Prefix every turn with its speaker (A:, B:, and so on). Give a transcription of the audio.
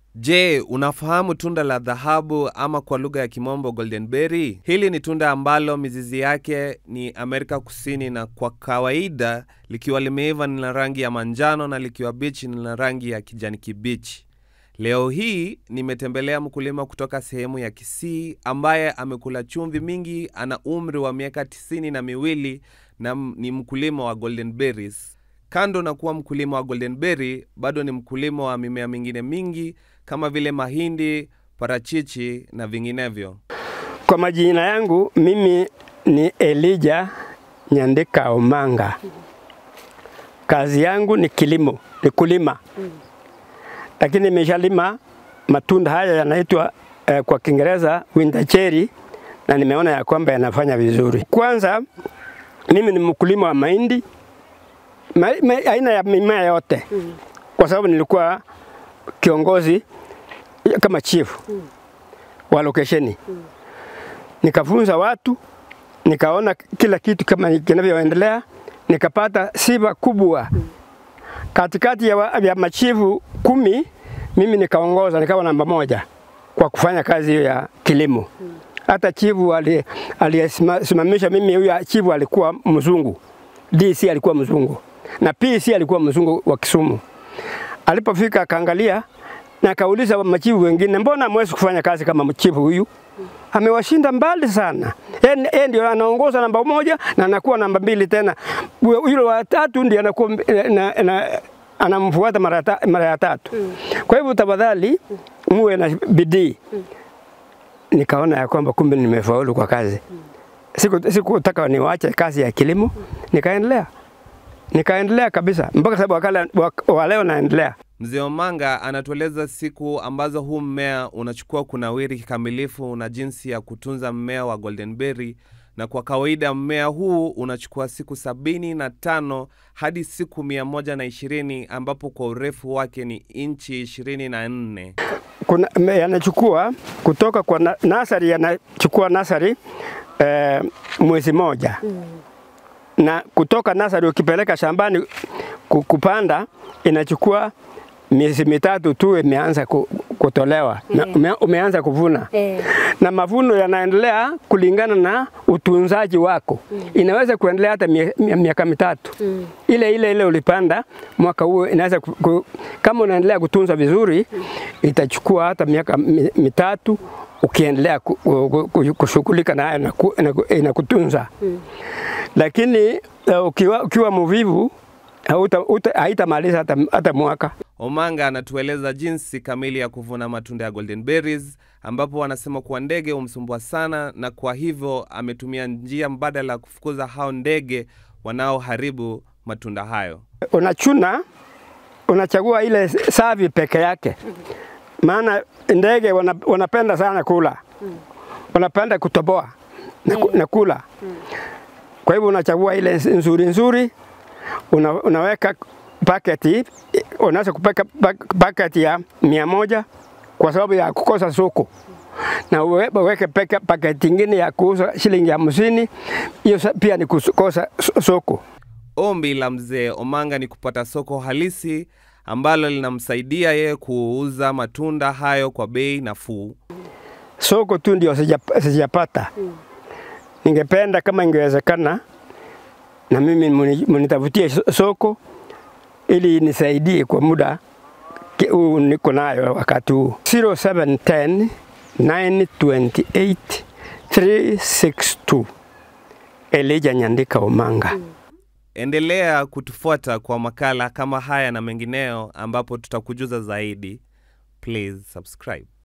A: Je, unafahamu tunda la dhahabu ama kwa lugha ya kimombo golden berry? Hili ni tunda ambalo mizizi yake ni Amerika Kusini, na kwa kawaida likiwa limeiva ni la rangi ya manjano na likiwa bichi ni la rangi ya kijani kibichi. Leo hii nimetembelea mkulima kutoka sehemu ya Kisii ambaye amekula chumvi mingi, ana umri wa miaka 92 na ni mkulima wa golden berries. Kando na kuwa mkulima wa golden berry, bado ni mkulima wa mimea mingine mingi kama vile mahindi, parachichi na vinginevyo.
B: Kwa majina yangu mimi ni Elijah Nyandika Omanga. Kazi yangu ni kilimo, ni kulima. Lakini nimeshalima matunda haya yanaitwa kwa Kiingereza winter cherry, na nimeona ya kwamba yanafanya vizuri. Kwanza mimi ni mkulima wa mahindi, aina ya mimea yote. Kwa sababu nilikuwa kiongozi kama chief wa location. Nikafunza watu, nikaona kila kitu kama kinavyoendelea, nikapata sifa kubwa. Katikati ya machifu 10, mimi nikaongoza, nikawa namba 1 kwa kufanya kazi hiyo ya kilimo. Hata chifu aliyesimamisha mimi, huyo chifu alikuwa mzungu. DC alikuwa mzungu na PC alikuwa mzungu wa Kisumu. Alipofika akaangalia na akauliza machifu wengine, mbona mwezi kufanya kazi kama mchifu huyu? Amewashinda mbali sana. Yeye ndio anaongoza namba 1 na anakuwa namba 2 tena. Yule wa 3 ndio anakuwa anamfuata mara ya 3. Kwa hivyo tafadhali muwe na bidii. Nikaona ya kwamba kumbe nimefaulu kwa kazi. Sikutaka niwaache kazi ya kilimo, nikaendelea kabisa mpaka sababu wa leo naendelea.
A: Mzee Omanga anatueleza siku ambazo huu mmea unachukua kunawiri kikamilifu na jinsi ya kutunza mmea wa golden berry, na kwa kawaida mmea huu unachukua siku 75 hadi siku 120, ambapo kwa urefu wake ni inchi 24.
B: Yanachukua kutoka kwa nasari, yanachukua nasari mwezi 1. Na kutoka nasari ukipeleka shambani kupanda inachukua miezi 3 tu imeanza kutolewa. Umeanza kuvuna. Na mavuno yanaendelea kulingana na utunzaji wako. Inaweza kuendelea hata miaka 3. Ile ulipanda mwaka huo inaweza kama unaendelea kutunza vizuri, itachukua hata miaka 3 ukiendelea kushughulika nayo na kutunza. Lakini ukiwa mvivu haitamaliza hata mwaka.
A: Omanga anatueleza jinsi kamili ya kuvuna matunda ya golden berries, ambapo wanasema kuwa ndege umsumbua sana, na kwa hivyo ametumia njia mbadala kufukuza hao ndege wanaoharibu matunda hayo. Unachagua ile savi peke yake. Maana ndege wanapenda sana kula. Wanapenda kutoboa na kula. Kwa hivyo unachagua ile nzuri, unaweka paketi, unaweza kupeka paketi ya 100 kwa sababu ya kukosa soko. Na uweke paketi nyingine ya kuuza shilingi 50, hiyo pia ni kukosa soko. Ombi la mzee Omanga ni kupata soko halisi ambalo linamsaidia yeye kuuza matunda hayo kwa bei nafuu.
B: Soko tu ndio sijapata. Ningependa kama ingewezekana na mimi mnitafutie soko ili nisaidie kwa muda niko nayo wakati huu. 0710 928 362. Elijah Nyandika Omanga.
A: Endelea kutufuata kwa makala kama haya na mengineo, ambapo tutakujuza zaidi. Please subscribe.